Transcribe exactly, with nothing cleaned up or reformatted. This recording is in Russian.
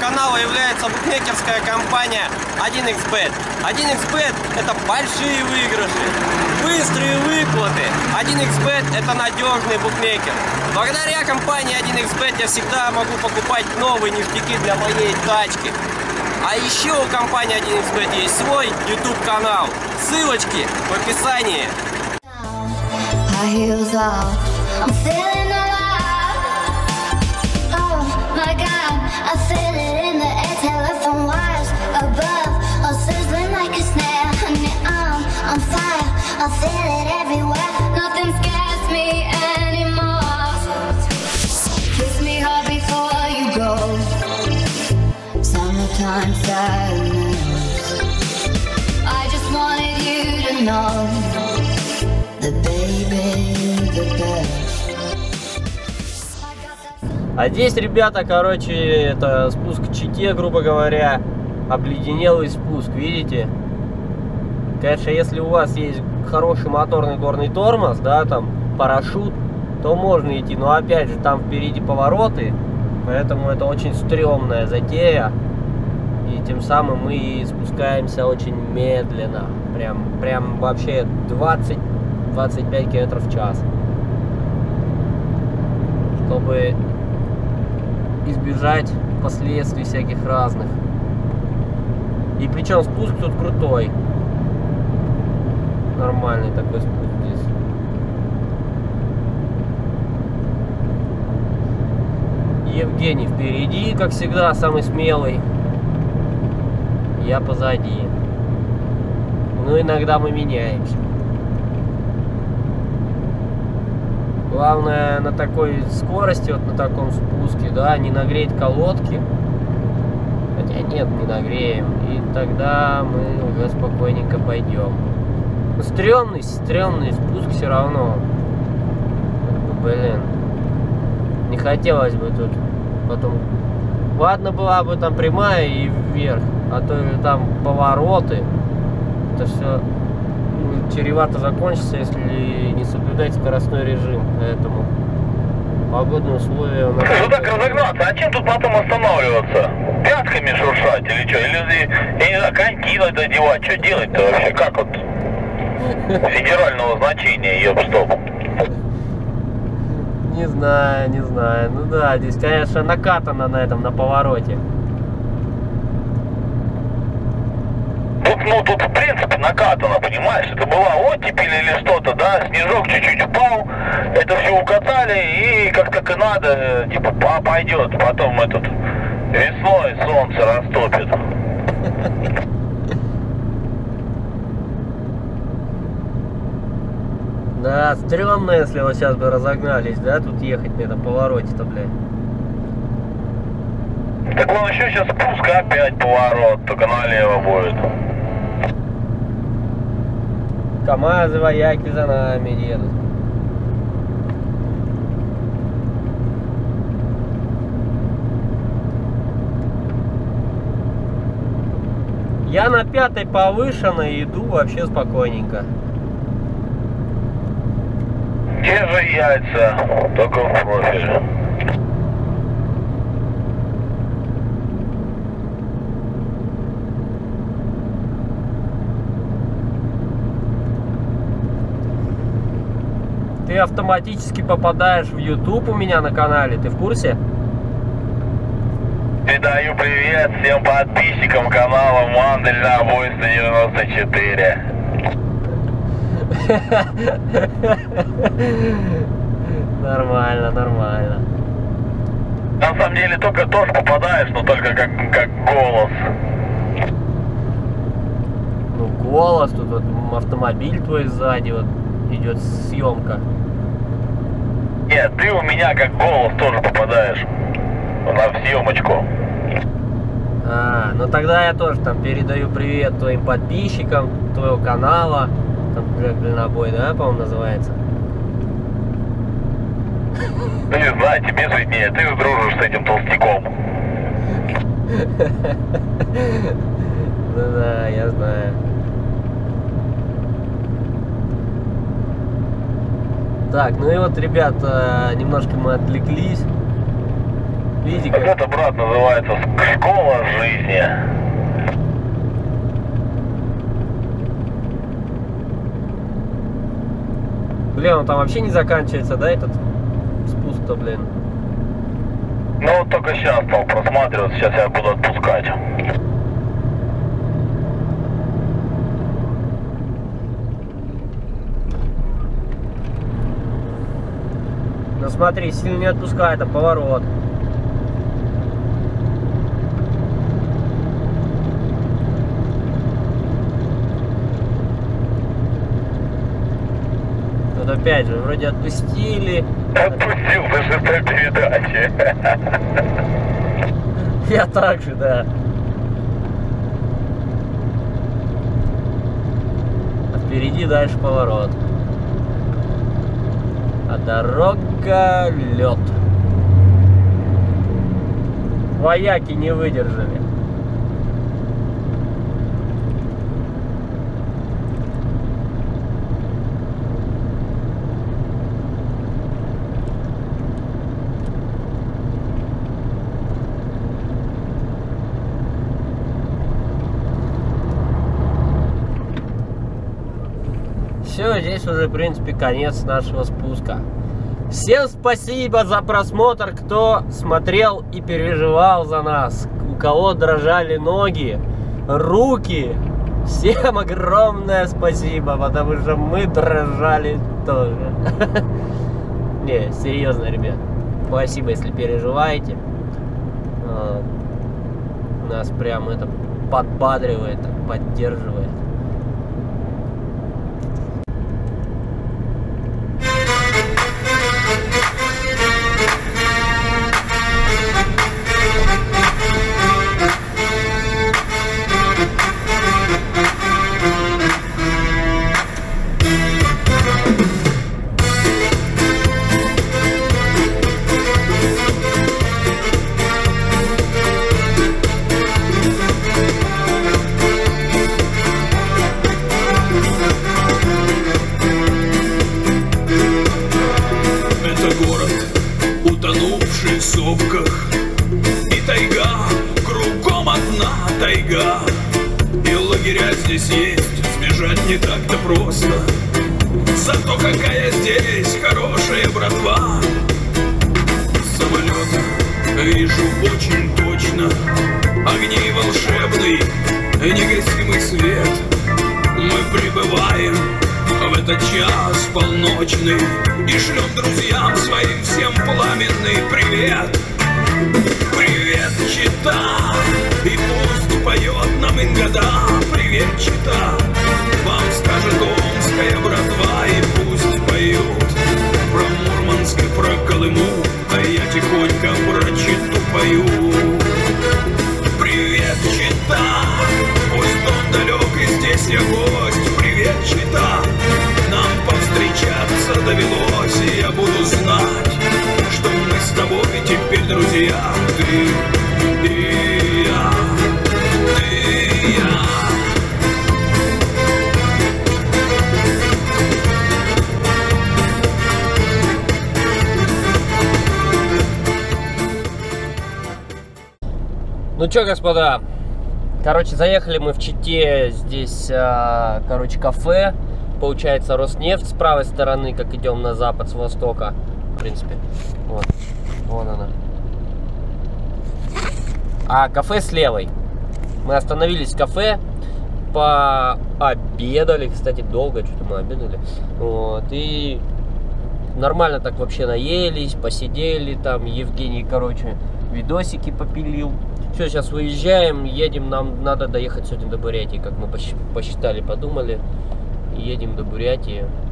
канала является букмекерская компания один икс бет. один икс бет это большие выигрыши, быстрые выплаты. один икс бет это надежный букмекер. Благодаря компании один икс бет я всегда могу покупать новые ништяки для моей тачки. А еще у компании один икс бет есть свой YouTube канал. Ссылочки в описании. I'm feeling alive. Oh my God, I feel it in the air. Telephone wires above, all sizzling like a snare. Honey, I'm on fire. I feel it everywhere. Nothing scares me anymore. Kiss me hard before you go. Summertime sadness. I just wanted you to know that baby. А здесь, ребята, короче, это спуск к Чите, грубо говоря, обледенелый спуск, видите? Конечно, если у вас есть хороший моторный горный тормоз, да, там, парашют, то можно идти, но опять же, там впереди повороты, поэтому это очень стрёмная затея, и тем самым мы спускаемся очень медленно, прям, прям вообще двадцать-двадцать пять километров в час. Чтобы избежать последствий всяких разных. И причем спуск тут крутой. Нормальный такой спуск здесь. Евгений впереди, как всегда, самый смелый. Я позади. Ну, иногда мы меняемся. Главное на такой скорости, вот на таком спуске, да, не нагреть колодки. Хотя нет, не нагреем. И тогда мы уже спокойненько пойдем. Но стрёмный, стрёмный спуск все равно. Блин. Не хотелось бы тут потом... Ладно, была бы там прямая и вверх, а то же там повороты. Это все... чревато закончится, если не соблюдать скоростной режим, поэтому погодные условия у нас... Ну так разогнаться, а чем тут потом останавливаться? Пятками шуршать или что? Или, я не знаю, коньки надо одевать, что делать-то вообще? Как вот федерального значения, ёб-стоп? Не знаю, не знаю, ну да, здесь, конечно, накатано на этом, на повороте. Тут, ну, тут, в принципе, накатано, понимаешь? Это была оттепель или что-то, да? Снежок чуть-чуть упал, это все укатали, и как так и надо, типа, пойдет. Потом этот весной солнце растопит. Да, стрёмно, если вот сейчас бы разогнались, да, тут ехать на этом повороте-то, блядь. Так вон еще сейчас спуск, опять поворот, только налево будет. КамАЗы, вояки за нами едут. Я на пятой повышенной иду вообще спокойненько. Те же яйца, только в профиле. Ты автоматически попадаешь в YouTube у меня на канале, ты в курсе? Передаю привет всем подписчикам канала Мандель на Войс девяносто четыре. Нормально, нормально. На самом деле только тоже попадаешь, но только как, как голос. Ну, голос, тут вот автомобиль твой сзади, вот идет съемка. Нет, ты у меня как голос тоже попадаешь на съемочку. А, ну тогда я тоже там передаю привет твоим подписчикам твоего канала. Там трек «Дальнобой», да, по-моему, называется? Ну не знаю, тебе виднее, ты же дружишь с этим толстяком. Ну да, я знаю. Так, ну и вот, ребята, немножко мы отвлеклись. Видите, Вот как... это, брат, называется школа жизни. Блин, он там вообще не заканчивается, да, этот спуск-то, блин? Ну вот только сейчас стал просматривать, сейчас я буду отпускать. Ну смотри, сильно не отпускай, это поворот. Вот опять же, вроде отпустили. Отпустил на шестой передаче. Я так же, да. А впереди дальше поворот. А дорога лед. Вояки не выдержали. Все, здесь уже, в принципе, конец нашего спуска. Всем спасибо за просмотр, кто смотрел и переживал за нас, у кого дрожали ноги, руки. Всем огромное спасибо, потому что мы дрожали тоже. Не, серьезно, ребят. Спасибо, если переживаете. Нас прям это подбадривает, поддерживает. В сопках и тайга, кругом одна тайга. И лагеря здесь есть, сбежать не так-то просто. Зато какая здесь хорошая братва. Самолет вижу очень точно, огни волшебный, негасимый свет. Мы прибываем в этот час полночный и шлем друзьям своим всем пламенный привет. Привет, Чита, и пусть поет нам Ингода. Привет, Чита, вам скажет омская братва. И пусть поют про Мурманск и про Колыму, а я тихонько про Читу пою. Привет, Чита, пусть дом далек и здесь я гость. Привет, Чита, нам повстречаться довелось, и я буду знать, что мы с тобой теперь друзья. Ты и я, ты и я. Ну чё, господа, короче, заехали мы в Чите, здесь, а, короче, кафе, получается, Роснефть с правой стороны, как идем на запад с востока, в принципе, вот, вон она. А кафе с левой. Мы остановились в кафе, пообедали, кстати, долго, что-то мы обедали, вот, и нормально так вообще наелись, посидели, там Евгений, короче, видосики попилил. Все, сейчас выезжаем, едем, нам надо доехать сегодня до Бурятии, как мы посчитали, подумали. Едем до Бурятии.